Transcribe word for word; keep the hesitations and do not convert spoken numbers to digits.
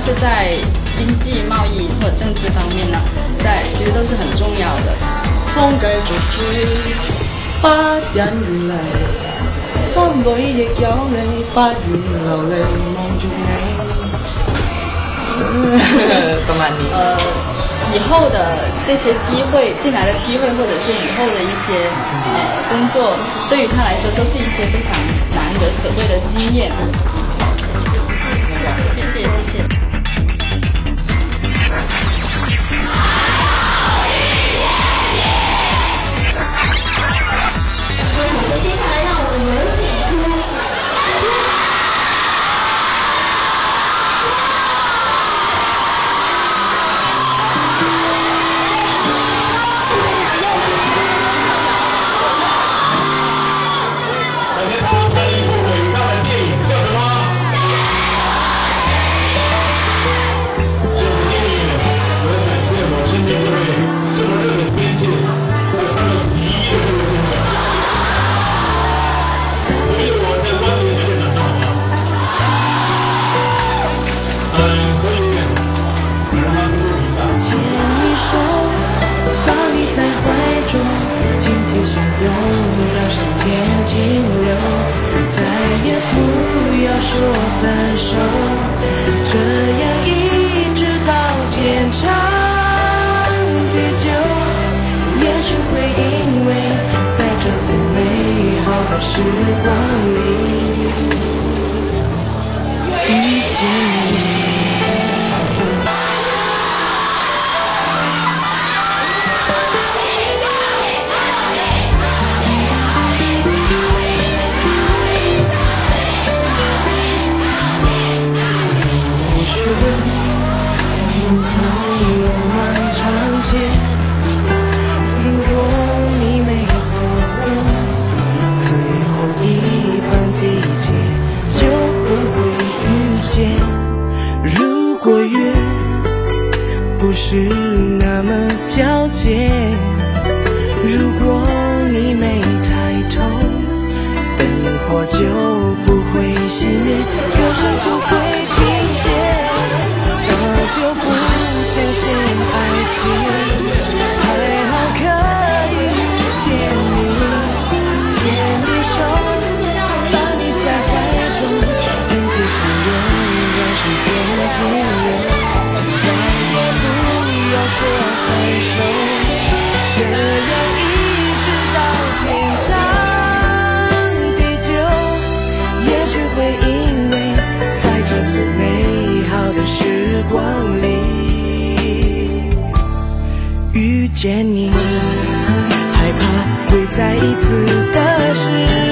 是在经济、贸易或者政治方面呢，在其实都是很重要的。 風繼續吹，不忍遠離，心裏亦有你，不願流離望住你。ประมาณนี้呃，以後的這些機會，進來的機會，或者是以後的一些呃工作，對於他來說都是一些非常難得可貴的經驗。謝謝，謝謝。 接下來讓我們有請出。 说分手，这样一直到天长地久，也许会因为在这最美好的时光里遇见你。走了漫长街，如果你没走过最后一班地铁，就不会遇见。如果月不是那么皎洁，如果你没抬头，灯火就不会熄灭，歌声不会停歇。早就不相信爱情，还好可以遇见你，牵你手，把你在怀中，紧紧相拥，让时间停留，再也不要说分手，这样一直到天长地久，也许会因为在这次美好的时光里遇见你，害怕会再一次的失